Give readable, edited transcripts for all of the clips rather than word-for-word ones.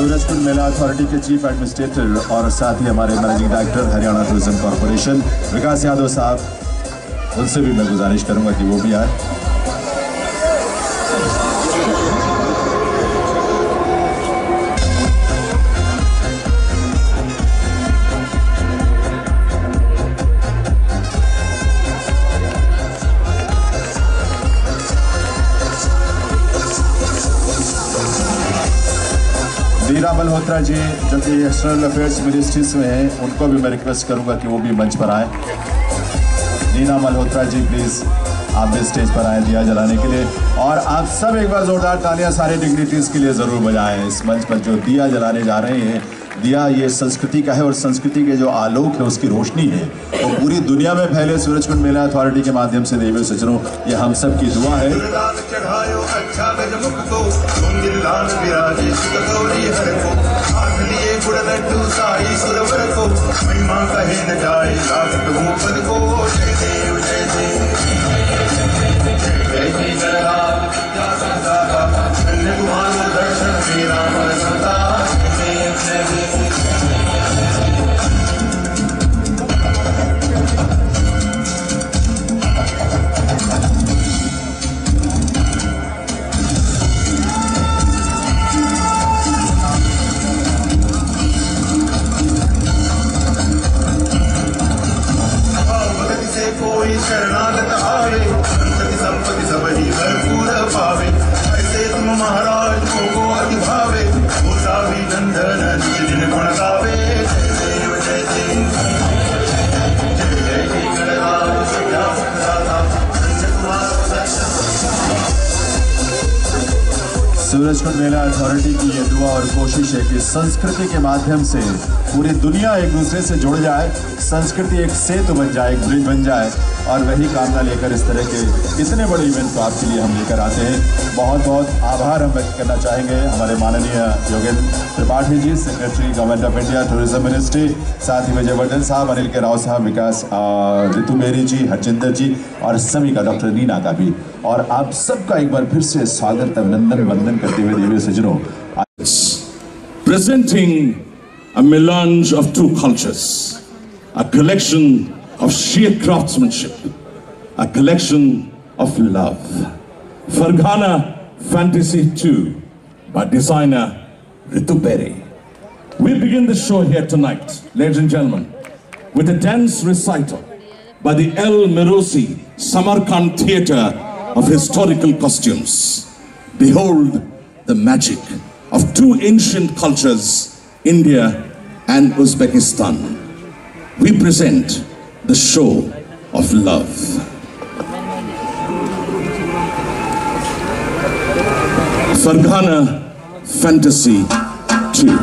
सूरजकुंड मेला authority के chief administrator और साथ ही हमारे managing director Haryana tourism corporation Vikas Yadav साहब, उनसे भी मैं गुजारिश करूंगा कि वो भी आए। नीना मल्होत्रा जी जो कि एक्सटर्नल अफेयर्स मिनिस्ट्रीज में हैं, उनको भी मैं रिक्वेस्ट करूंगा कि वो भी मंच पर आए। नीना मल्होत्रा जी प्लीज़ आप भी स्टेज पर आए दिया जलाने के लिए, और आप सब एक बार जोरदार तालियां सारे डिग्निटीज़ के लिए ज़रूर बजाएं। इस मंच पर जो दिया जलाने जा रहे हैं, दिया ये संस्कृति का है और संस्कृति के जो आलोक है उसकी रोशनी है वो पूरी दुनिया में फैले। सूरजकुंड मेला अथॉरिटी के माध्यम से देवी सज्जनों, ये हम सब की दुआ है। शरणागत आवे संपत्ति सब ही भरपूर पावे, ऐसे तुम महाराज को अति भावे, होता भी नंदन निज दिन गुण गावे। जय देव जय देव जय जय जय गणराज सदा संजय कुमार। सूरजकुंड मेला अथॉरिटी की ये दुआ और कोशिश है कि संस्कृति के माध्यम से पूरी दुनिया एक दूसरे से जुड़ जाए, संस्कृति एक सेतु बन जाए, एक ब्रिज बन जाए, और वही कामना लेकर इस तरह के इतने बड़े इवेंट को आपके लिए हम लेकर आते हैं। बहुत बहुत आभार हम व्यक्त करना चाहेंगे हमारे माननीय Yogendra Tripathi ji, secretary government of India tourism ministry, साथ ही विजयवर्धन साहब, अनिल के राव साहब, विकास रितु मेरी जी, हरजिंदर जी, और सभी का, डॉक्टर नीना का भी, और आप सबका एक बार फिर से स्वागत अभिनंदन वंदन करते हुए देवी सज्जनों। Presenting a melange of two cultures, a collection of sheer craftsmanship, a collection of love. Farghana Fantasy 2 by designer Ritu Berry. We begin the show here tonight, ladies and gentlemen, with a dance recital by the El Mirosi Samarkand Theatre of Historical Costumes. Behold the magic of two ancient cultures, India and Uzbekistan. We present the show of love. Farghana Fantasy 2.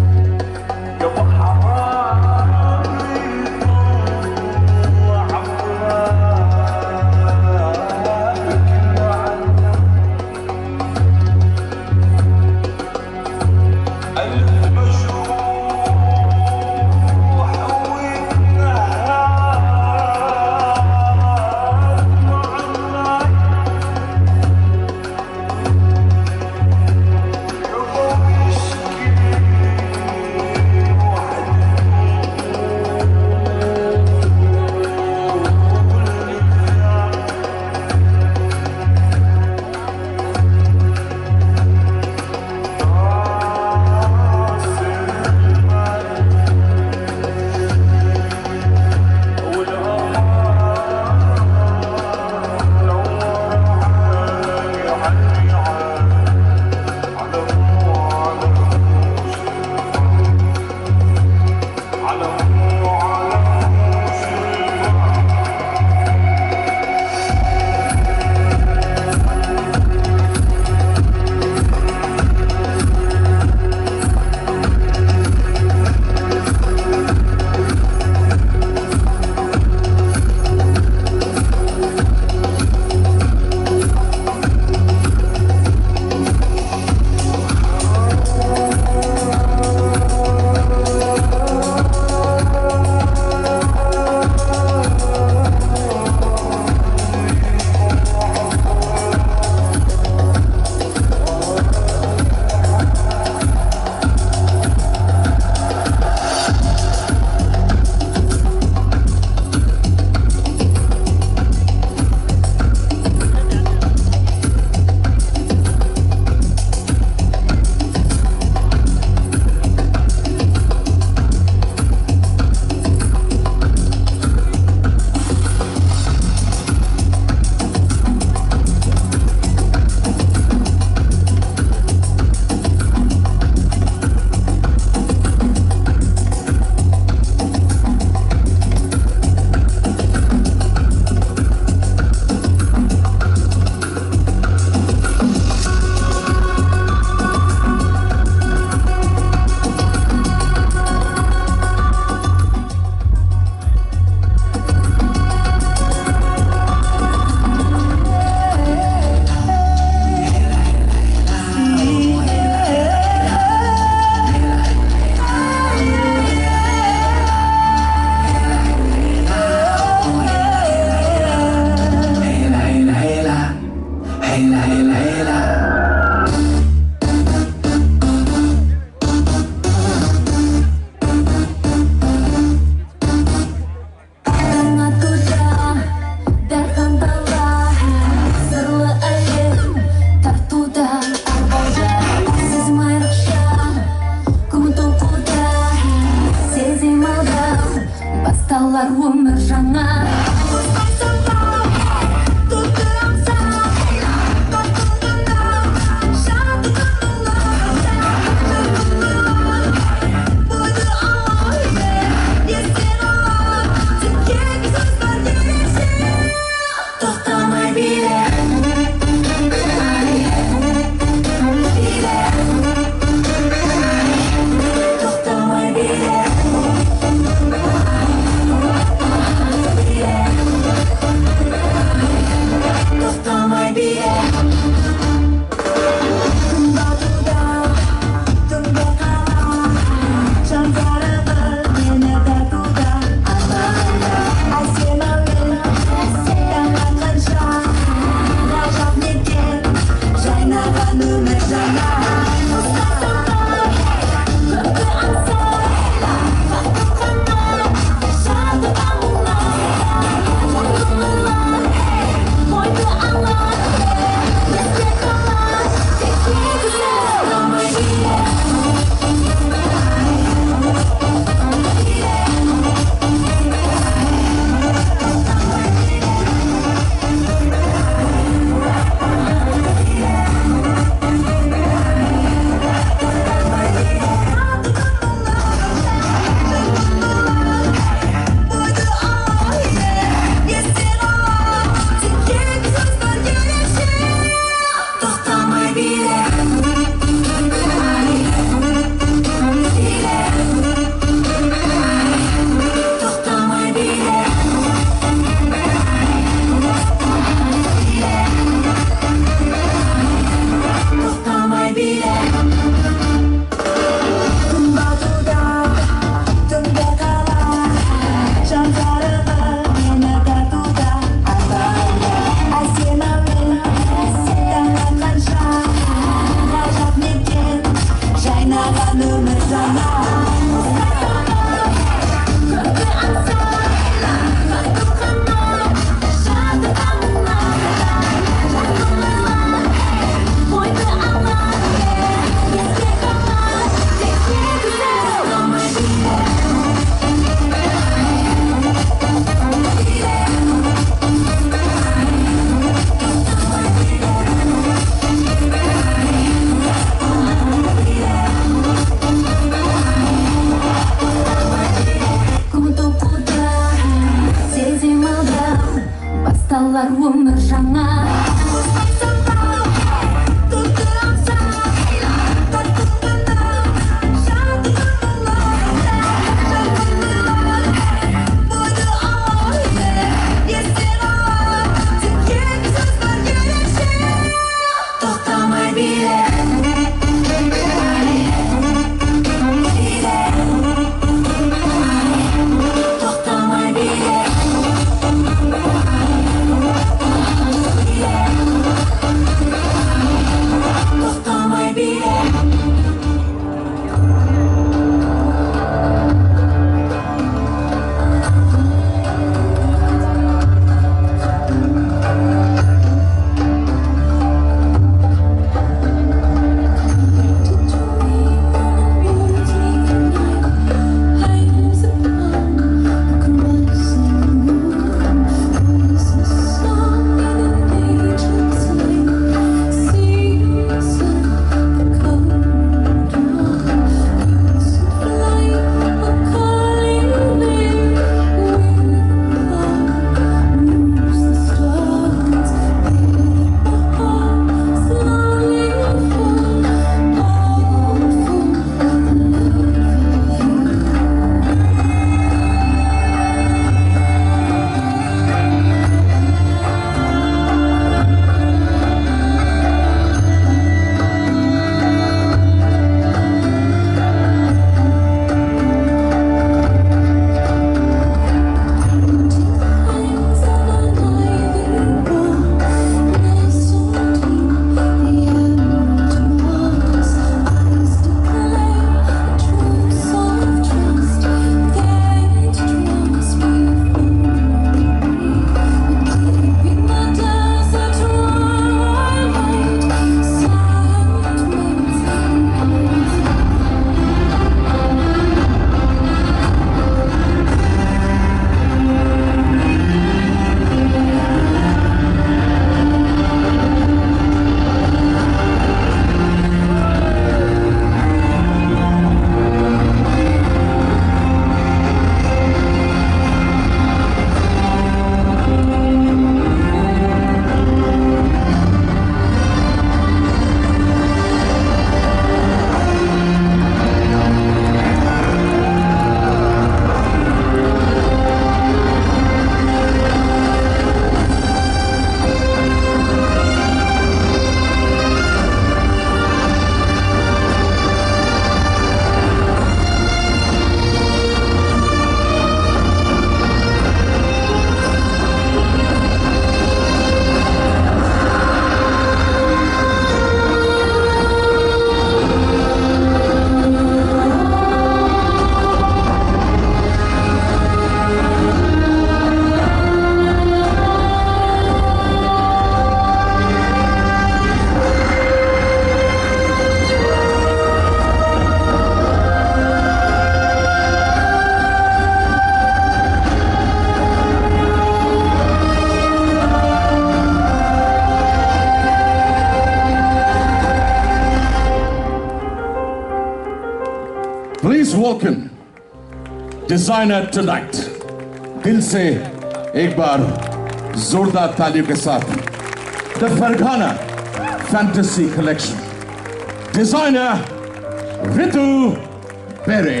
Please welcome designer tonight. दिल से एक बार जोरदार तालियों के साथ the Farghana Fantasy Collection. Designer Ritu Berry.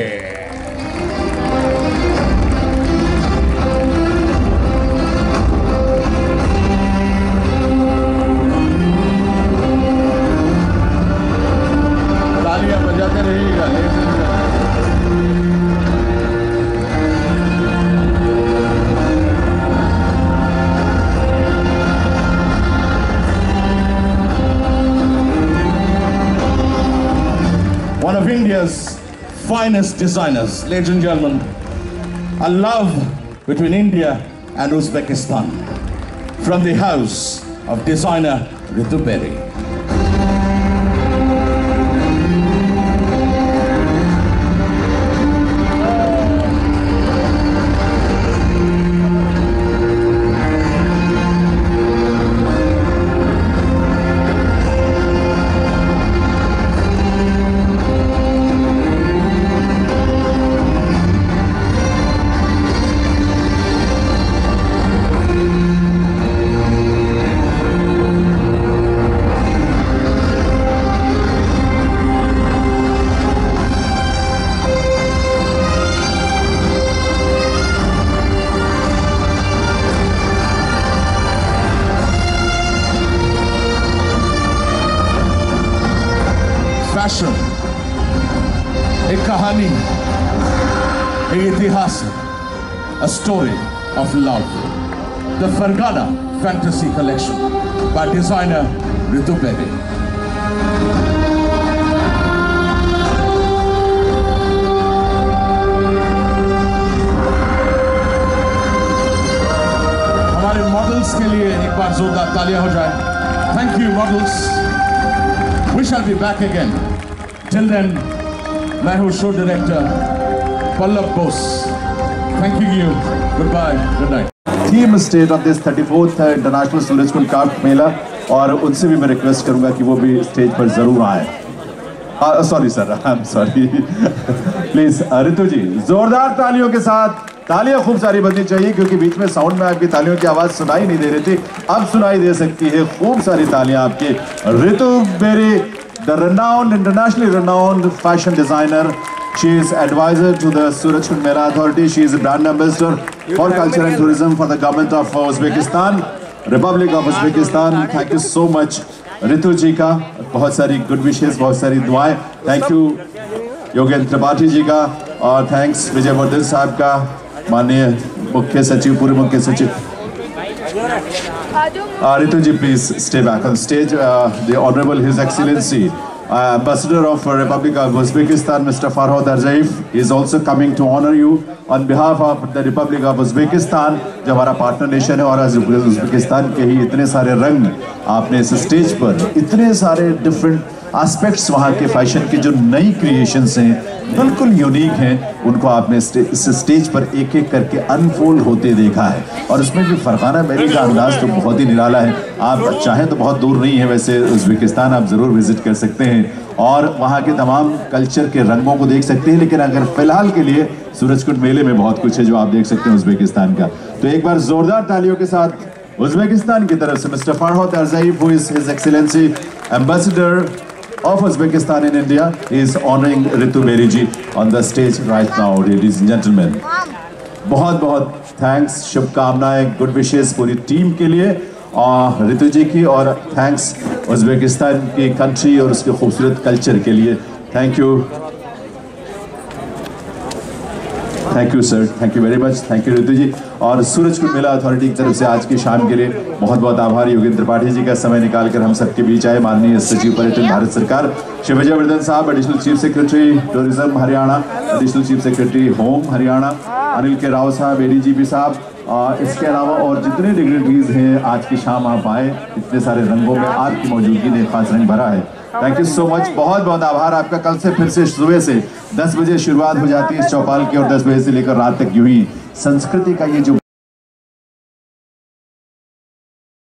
तालियां बजाते रहिएगा। One of India's finest designers, ladies and gentlemen, a love between India and Uzbekistan, from the house of designer Ritu Berry. Fashion एक कहानी, एक इतिहास, a story of love. The Farghana Fantasy Collection by designer Ritu Berry. हमारे models के लिए एक बार जोरदार तालियां हो जाए। Thank you models. We shall be back again. Till then, मैं हूँ show director Pallav Bose. Thank you. Goodbye. Good night. Theme stage of this 34th international Surajkund craft Mela, और उनसे भी मैं रिक्वेस्ट करूंगा कि वो भी स्टेज पर जरूर आए। Sorry sir, I am sorry. Please Ritu ji, जोरदार तालियों के साथ। तालियां खूब सारी बननी चाहिए क्योंकि बीच में साउंड में आपकी तालियों की आवाज सुनाई नहीं दे रही थी, अब सुनाई दे सकती है। खूब सारी तालियां आपकी। Ritu Berry, the renowned, internationally renowned fashion designer. She is advisor to the Surajkund Mela Authority. She is a brand ambassador for culture and tourism for the government of Uzbekistan, Republic of Uzbekistan. Thank you so much Ritu ji का, बहुत सारी good wishes, बहुत सारी दुआएं। Thank you Yogendra Tripathi ji का, और thanks Vijayavardhan साहब का, माननीय मुख्य सचिव, पूर्व मुख्य सचिव। Ritu ji, please stay back on stage. The Honorable His Excellency, Ambassador of Republic of Uzbekistan, Mr. Farhod Arzayev, is also coming to honor you on behalf of the Republic of Uzbekistan, जो हमारा partner nation है। और आज Uzbekistan के ही इतने सारे रंग आपने इस स्टेज पर, इतने सारे डिफरेंट एस्पेक्ट्स वहाँ के फैशन के जो नई क्रिएशंस हैं, बिल्कुल यूनिक हैं, उनको आपने इस स्टेज पर एक एक करके अनफोल्ड होते देखा है। और उसमें भी फरगाना बेरी का अंदाज तो बहुत ही निराला है। आप चाहें तो बहुत दूर नहीं है वैसे उज़्बेकिस्तान, आप ज़रूर विजिट कर सकते हैं और वहाँ के तमाम कल्चर के रंगों को देख सकते हैं। लेकिन अगर फिलहाल के लिए सूरजकुंड मेले में बहुत कुछ है जो आप देख सकते हैं उज़्बेकिस्तान का। तो एक बार जोरदार तालियों के साथ उज़्बेकिस्तान की तरफ से mister Farhad Arzayev, who is his excellency ambassador of Uzbekistan in India, is honoring Ritu Berry ji on the stage right now, ladies and gentlemen. बहुत बहुत थैंक्स, शुभकामनाएं, गुड विशेस पूरी टीम के लिए और रितु जी की, और थैंक्स उज़्बेकिस्तान की कंट्री और उसके खूबसूरत कल्चर के लिए। Thank you, thank you sir, thank you very much, thank you Ritu ji. और सूरजकुंड मेला अथॉरिटी की तरफ से आज की शाम के लिए बहुत बहुत आभार योगेंद्र त्रिपाठी जी का समय निकालकर हम सबके बीच आए। माननीय सचिव पर्यटन भारत सरकार Shri Vijayvardhan sahab, additional chief secretary tourism Haryana, additional chief secretary home Haryana Anil K Rao साहब, एडीजीपी साहब, इसके अलावा और जितने डिग्नेटरीज हैं आज की शाम आप आए, इतने सारे रंगों में आपकी मौजूदगी ने खास रंग भरा है। थैंक यू सो मच, बहुत बहुत आभार आपका। कल से फिर से सुबह से 10 बजे शुरुआत हो जाती है इस चौपाल की और 10 बजे से लेकर रात तक यूं ही संस्कृति का ये जो